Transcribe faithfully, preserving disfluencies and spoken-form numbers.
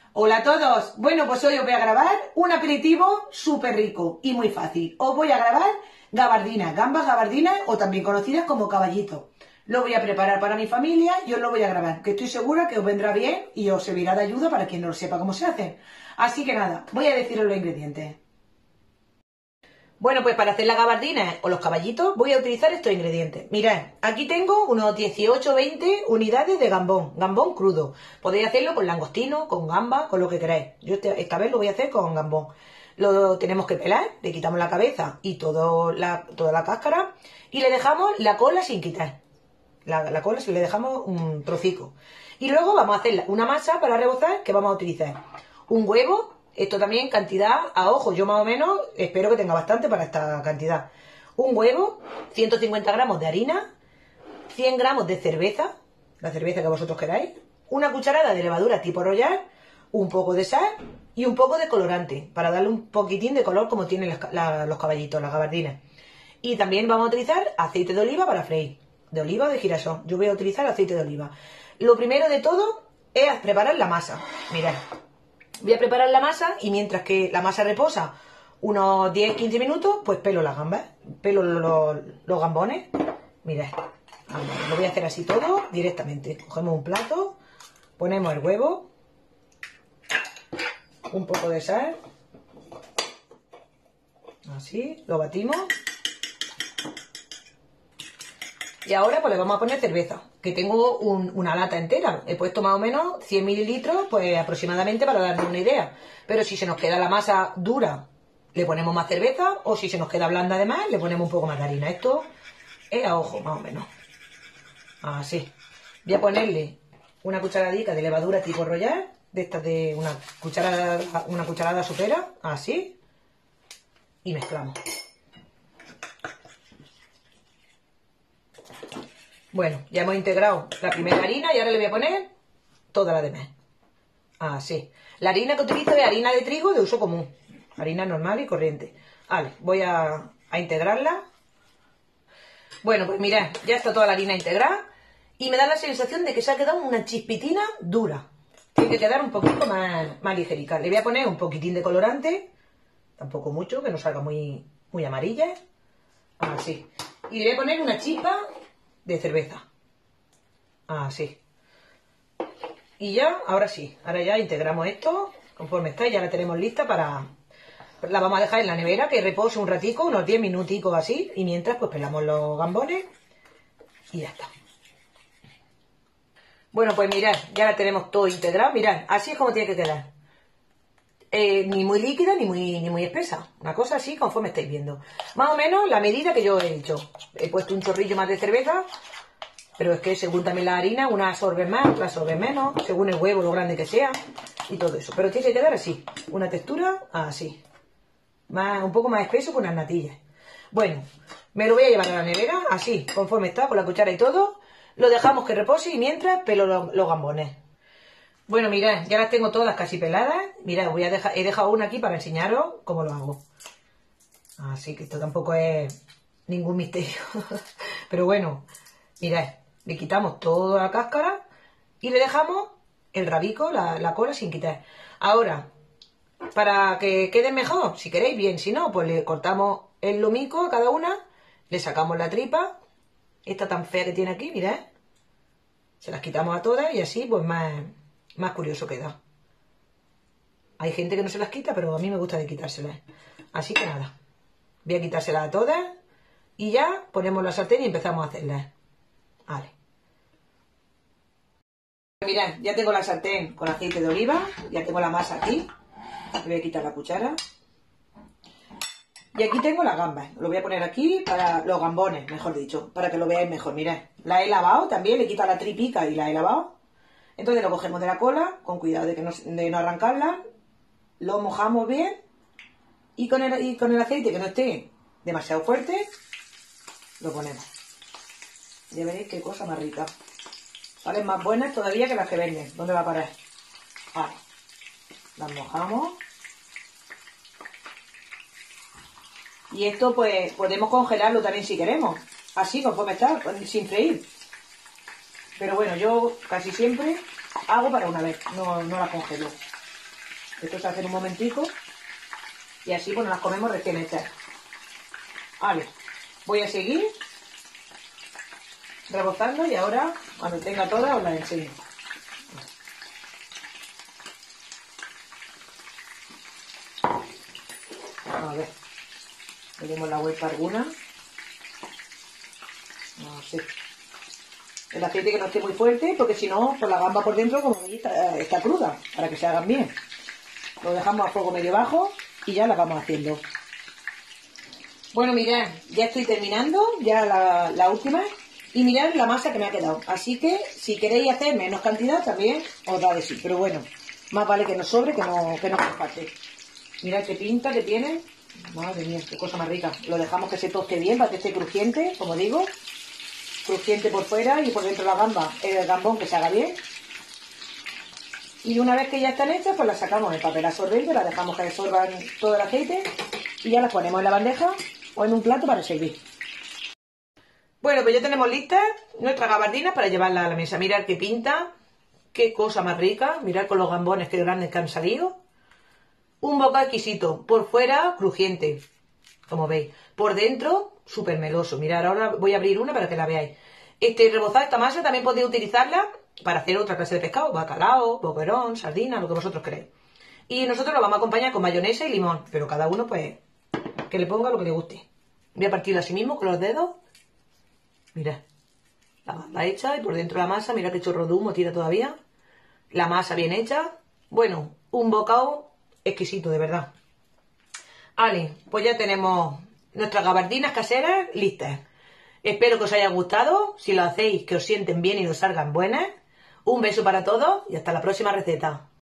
Hola a todos. Bueno, pues hoy os voy a grabar un aperitivo súper rico y muy fácil. Os voy a grabar gabardinas, gambas gabardinas o también conocidas como caballito. Lo voy a preparar para mi familia y os lo voy a grabar, que estoy segura que os vendrá bien y os servirá de ayuda para quien no lo sepa cómo se hacen. Así que nada, voy a deciros los ingredientes. Bueno, pues para hacer las gabardinas o los caballitos voy a utilizar estos ingredientes. Mirad, aquí tengo unos dieciocho o veinte unidades de gambón, gambón crudo. Podéis hacerlo con langostino, con gamba, con lo que queráis. Yo este, esta vez lo voy a hacer con gambón. Lo tenemos que pelar, le quitamos la cabeza y todo la, toda la cáscara y le dejamos la cola sin quitar. La, la cola si le dejamos un trocico. Y luego vamos a hacer una masa para rebozar que vamos a utilizar un huevo. Esto también cantidad a ojo, yo más o menos espero que tenga bastante para esta cantidad. Un huevo, ciento cincuenta gramos de harina, cien gramos de cerveza, la cerveza que vosotros queráis, una cucharada de levadura tipo Royal, un poco de sal y un poco de colorante, para darle un poquitín de color como tienen las, la, los caballitos, las gabardinas. Y también vamos a utilizar aceite de oliva para freír, de oliva o de girasol. Yo voy a utilizar aceite de oliva. Lo primero de todo es preparar la masa. Mirad. Voy a preparar la masa y mientras que la masa reposa unos diez a quince minutos, pues pelo las gambas, pelo los, los gambones. Mirad, lo voy a hacer así todo directamente. Cogemos un plato, ponemos el huevo, un poco de sal, así, lo batimos. Y ahora pues le vamos a poner cerveza, que tengo un, una lata entera. He puesto más o menos cien mililitros, pues aproximadamente para darle una idea. Pero si se nos queda la masa dura, le ponemos más cerveza, o si se nos queda blanda además, le ponemos un poco más de harina. Esto es a ojo, más o menos. Así. Voy a ponerle una cucharadita de levadura tipo Royal, de estas de una cucharada, una cucharada sopera, así. Y mezclamos. Bueno, ya hemos integrado la primera harina y ahora le voy a poner toda la demás. Así. La harina que utilizo es harina de trigo de uso común. Harina normal y corriente. Vale, voy a, a integrarla. Bueno, pues mirad, ya está toda la harina integrada y me da la sensación de que se ha quedado una chispitina dura. Tiene que quedar un poquito más, más ligerica. Le voy a poner un poquitín de colorante, tampoco mucho, que no salga muy, muy amarilla. Así. Y le voy a poner una chispa de cerveza. Así. Y ya, ahora sí. Ahora ya integramos esto conforme está y ya la tenemos lista para... La vamos a dejar en la nevera que repose un ratico, unos diez minuticos así. Y mientras pues pelamos los gambones y ya está. Bueno, pues mirad, ya la tenemos todo integrado. Mirad, así es como tiene que quedar. Eh, ni muy líquida ni muy, ni muy espesa. Una cosa así conforme estáis viendo. Más o menos la medida que yo he hecho. He puesto un chorrillo más de cerveza, pero es que según también la harina, una absorbe más, otra absorbe menos, según el huevo, lo grande que sea, y todo eso. Pero tiene que quedar así, una textura así. Más, un poco más espeso que unas natillas. Bueno, me lo voy a llevar a la nevera, así, conforme está, con la cuchara y todo. Lo dejamos que repose y mientras pelo los, los gambones. Bueno, mirad, ya las tengo todas casi peladas. Mirad, voy a dejar, he dejado una aquí para enseñaros cómo lo hago. Así que esto tampoco es ningún misterio. Pero bueno, mirad, le quitamos toda la cáscara y le dejamos el rabico, la, la cola sin quitar. Ahora, para que quede mejor, si queréis bien, si no, pues le cortamos el lomico a cada una, le sacamos la tripa, esta tan fea que tiene aquí, mirad. Se las quitamos a todas y así pues más... más curioso queda. Hay gente que no se las quita, pero a mí me gusta de quitárselas. Así que nada. Voy a quitárselas a todas. Y ya ponemos la sartén y empezamos a hacerlas. Vale. Mirad, ya tengo la sartén con aceite de oliva. Ya tengo la masa aquí. Le voy a quitar la cuchara. Y aquí tengo las gambas. Lo voy a poner aquí para los gambones, mejor dicho. Para que lo veáis mejor. Mirad. La he lavado también. Le quito la tripica y la he lavado. Entonces lo cogemos de la cola, con cuidado de, que no, de no arrancarla, lo mojamos bien y con, el, y con el aceite que no esté demasiado fuerte, lo ponemos. Ya veréis qué cosa más rica. Salen más buenas todavía que las que venden. ¿Dónde va a parar? Vale. Las mojamos. Y esto pues podemos congelarlo también si queremos. Así, conforme está, sin freír. Pero bueno, yo casi siempre hago para una vez, no, no la congelo. Esto se hace en un momentico. Y así, pues, nos las comemos recién hechas. Vale. Voy a seguir rebozando y ahora, cuando tenga todas, os las enseño. A ver. Le demos la vuelta alguna. Así. El aceite que no esté muy fuerte, porque si no, pues la gamba por dentro, como veis, está, está cruda, para que se hagan bien. Lo dejamos a fuego medio bajo y ya la vamos haciendo. Bueno, mirad, ya estoy terminando, ya la, la última. Y mirad la masa que me ha quedado. Así que, si queréis hacer menos cantidad, también os da de sí. Pero bueno, más vale que nos sobre que no, que no nos falte. Mirad qué pinta que tiene. Madre mía, qué cosa más rica. Lo dejamos que se toste bien para que esté crujiente, como digo. Crujiente por fuera y por dentro la gamba, el gambón que se haga bien. Y una vez que ya están hechas, pues las sacamos del papel absorbente, las dejamos que absorban todo el aceite y ya las ponemos en la bandeja o en un plato para servir. Bueno, pues ya tenemos listas nuestras gabardinas para llevarlas a la mesa. Mirad qué pinta, qué cosa más rica. Mirad con los gambones qué grandes que han salido. Un bocado exquisito, por fuera crujiente, como veis. Por dentro, súper meloso. Mirad, ahora voy a abrir una para que la veáis. Este rebozado, esta masa, también podéis utilizarla para hacer otra clase de pescado. Bacalao, boquerón, sardina, lo que vosotros queréis. Y nosotros lo vamos a acompañar con mayonesa y limón. Pero cada uno, pues, que le ponga lo que le guste. Voy a partirlo así mismo con los dedos. Mirad. La gamba hecha y por dentro la masa. Mirad qué chorro de humo tira todavía. La masa bien hecha. Bueno, un bocado exquisito, de verdad. Vale, pues ya tenemos nuestras gabardinas caseras listas. Espero que os haya gustado. Si lo hacéis, que os sienten bien y os salgan buenas. Un beso para todos y hasta la próxima receta.